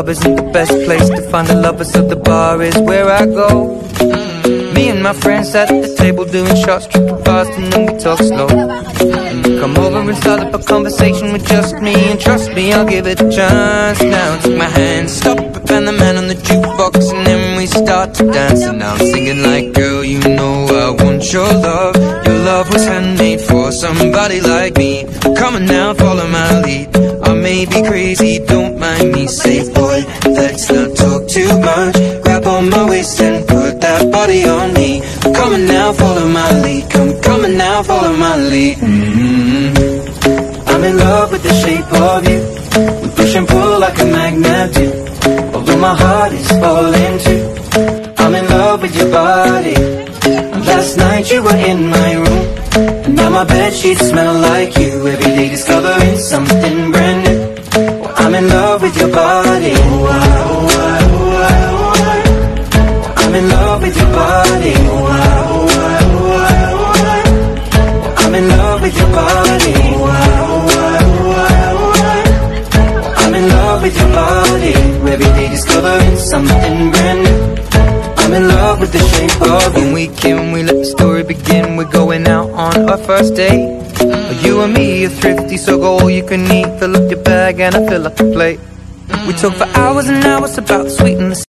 club isn't the best place to find a lover, so the bar is where I go. Me and my friends sat at the table doing shots, tripping fast, and then we talk slow. Come over and start up a conversation with just me, and trust me, I'll give it a chance. Now take my hand, stop it, and the man on the jukebox, and then we start to dance. And now I'm singing like, girl, you know I want your love. Your love was handmade for somebody like me. Come on now, follow my lead. I may be crazy, don't mind me. Say, boy, let's not talk too much. Grab on my waist and put that body on me. Come on now, follow my lead. Come on now, follow my lead. I'm in love with the shape of you. We push and pull like a magnet do. Although my heart is falling too. I'm in love with your body. Last night you were in my room, and now my bedsheets smell like you. Every day discovering something brand new. Well, I'm in love with your body. I'm in love with your body. I'm in love with your body. I'm in love with your body. Every day discovering something brand new. I'm in love with the shape of you. When we came, we let the story begin. We're going out on our first date. You and me are thrifty, so go all you can eat. Fill up your bag and I fill up the plate. We talk for hours and hours about the sweet and the